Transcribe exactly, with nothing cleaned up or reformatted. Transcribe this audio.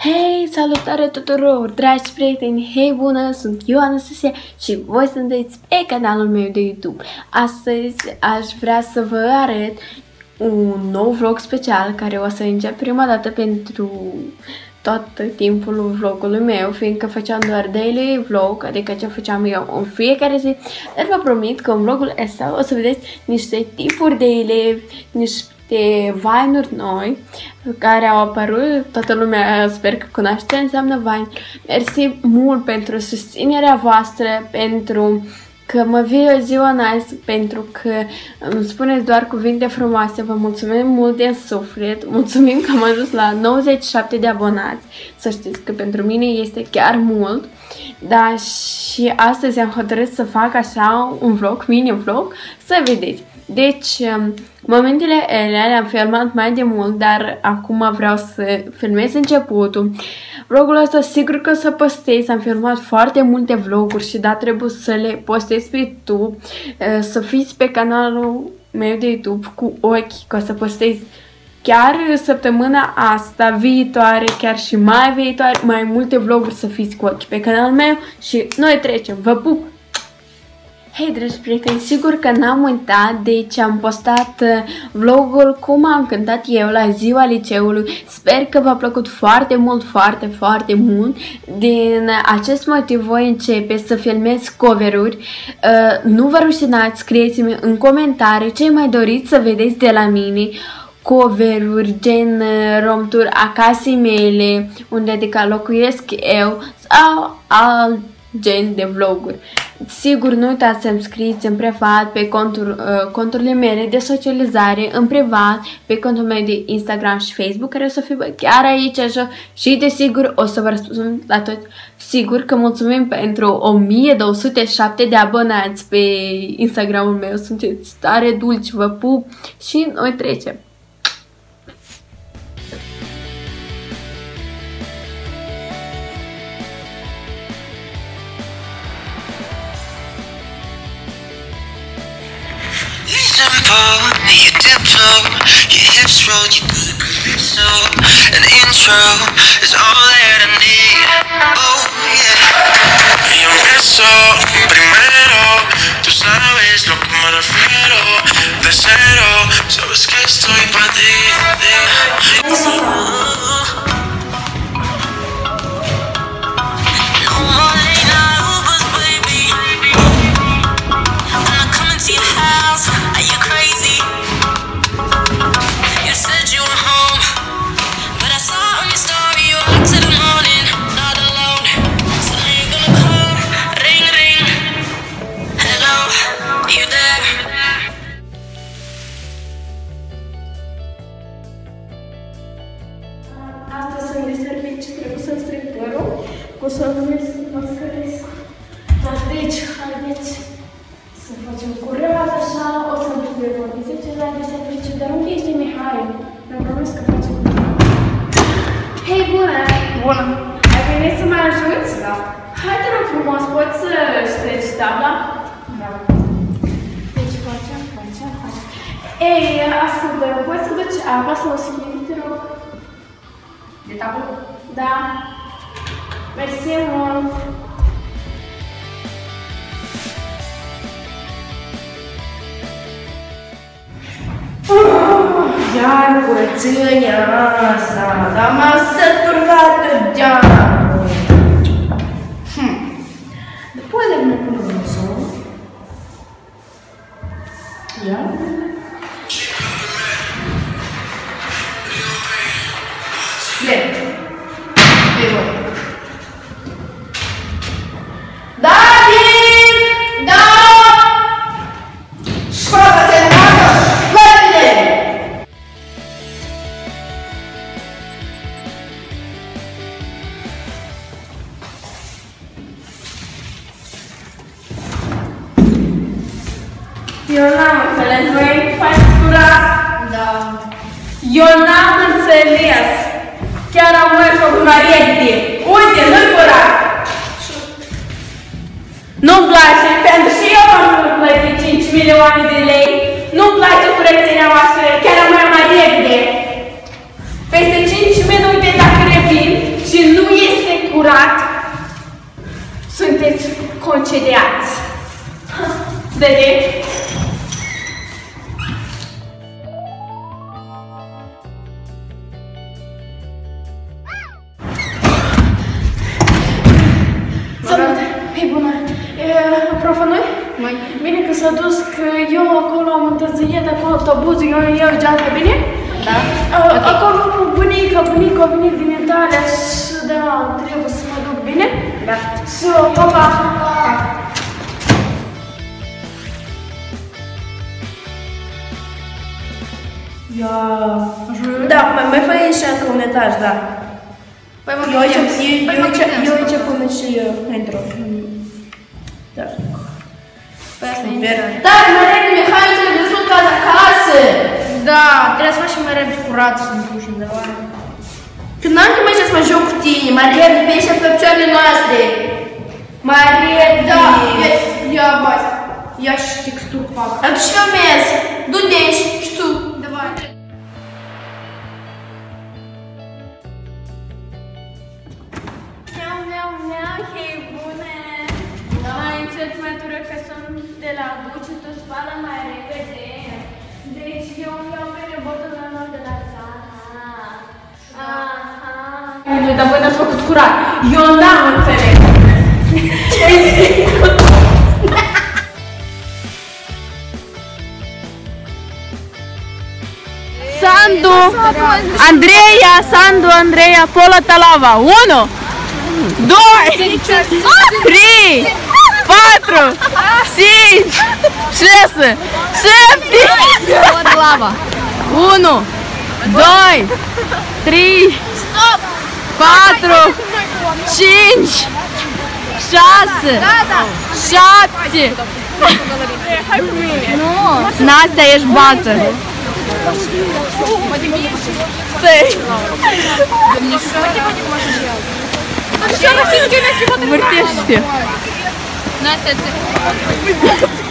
Hei, salutare tuturor, dragi prieteni! Hei, bună! Sunt eu, Anastasia, și voi sunteți pe canalul meu de YouTube. Astăzi aș vrea să vă arăt un nou vlog special care o să încep prima dată pentru tot timpul vlogului meu, fiindcă făceam doar daily vlog, adică ce făceam eu în fiecare zi, dar vă promit că în vlogul ăsta o să vedeți niște tipuri de elevi, niște Vine-uri noi care au apărut, toată lumea sper că cunoaște ce înseamnă Vine. Mersi mult pentru susținerea voastră, pentru că mă video ziua nice, pentru că îmi spuneți doar cuvinte frumoase. Vă mulțumim mult din suflet, mulțumim că am ajuns la nouăzeci și șapte de abonați, să știți că pentru mine este chiar mult. Da, și astăzi am hotărât să fac așa un vlog, mini vlog, să vedeți. Deci, momentele ele le-am filmat mai de mult, dar acum vreau să filmez începutul. Vlogul ăsta sigur că o să postez, am filmat foarte multe vloguri și da, trebuie să le postez pe YouTube, să fiți pe canalul meu de YouTube cu ochi, că o să postez chiar săptămâna asta, viitoare, chiar și mai viitoare, mai multe vloguri să fiți cu ochi pe canalul meu și noi trecem, vă pup! Hei, dragi prieteni, sigur că n-am uitat, deci am postat vlogul cum am cântat eu la ziua liceului. Sper că v-a plăcut foarte mult, foarte, foarte mult. Din acest motiv voi începe să filmez cover-uri. Uh, nu vă rușinați, scrieți-mi în comentarii ce mai doriți să vedeți de la mine. Cover-uri gen Rom Tour a casei mele, unde adică locuiesc eu, sau alt gen de vloguri. Sigur, nu uitați să-mi scrieți în privat pe contur, uh, conturile mele de socializare, în privat, pe contul meu de Instagram și Facebook, care o să fie chiar aici așa, și desigur o să vă răspund la toți. Sigur că mulțumim pentru o mie două sute șapte de abonați pe Instagramul meu, sunteți tare dulci, vă pup și noi trecem. You dip low, your hips roll, you do the calypso. An intro is all that I need. Oh yeah. Y empiezo primero, tú sabes lo que me refiero. De cero, sabes que estoy para ti. Astăzi sunt de serviciu, trebuie să-mi strâng părul, o să numesc mascăresc. Deci, haideți să facem curat așa, o să-mi trebuie vorbi zece de serviciu, dar unde este Mihai? Mi-am promis că facem curat. Hei, bună! Bună! Ai venit să mă ajuți? Da. Hai, te rog frumos, poți să ștergi tabla? Da. Deci facem, facem, facem. Ei, ascultă, poți să duci apa să o schimbi, te rog? De tablă? Da. Mersi mult. Iar curățenia asta, dar m-a săturat geamul. Hm. După de mă pun în sol. Ia. Bine. Bine. David! Da! Scoate-se în casă! Văd-le! Eu n-am înțeles, voi faci curat? Da. Eu n-am înțeles. Chiar am mers cu Maria de uite, nu-i curat. Nu-mi place, pentru și eu am plătit cinci milioane de lei. Nu-mi place curățenia voastră, chiar am mai Maria de. Peste cinci minute dacă revin și concediați. De ce? Salut! Hei, bună! Profa noi? Bine că s-a dus, că eu acolo am întârziat acolo autobuzul, eu iau geanta, bine? Da. Uh, acolo bunica, bunica a venit din Italia și da, trebuie să mă duc, bine? Da. So, pa, pa! Ia... Da, mai, mai fă și încă un etaj, da. Păi mă Eu aici, gândeam. Păi eu mă aici, gândeam eu să aici fac. până și eu intru. Da. Păi asta e Super. interesant. Da, mai repede, Mihai, ți-a văzut casa acasă! Da, trebuie să facem mai repede curat să ne duci undeva. Când n-am că merge să mă joc cu tine, mai repede, pe aici pe picioarele noastre. Mai repede. Da, ia, ia, bai. Ia și texturi fac. Atunci filmezi. Du-te aici și tu. Давай. Miau, miau, miau, hei, bune! Mai încet, mai tură, că sunt de la buci, tu spală mai repede. Deci eu îmi iau mereu botonul de la Sara. Aha. Nu, dar voi n-ați făcut curat. Eu n-am înțeles. Sandu, Andreea, Sandu, Andreea, Pola Talava. Unu, doi, trei, patru, cinci, șase, șapte. Unu, doi, trei, patru, cinci, șase, șapte. Nastia, ești bată. Вертишься. Настя, це...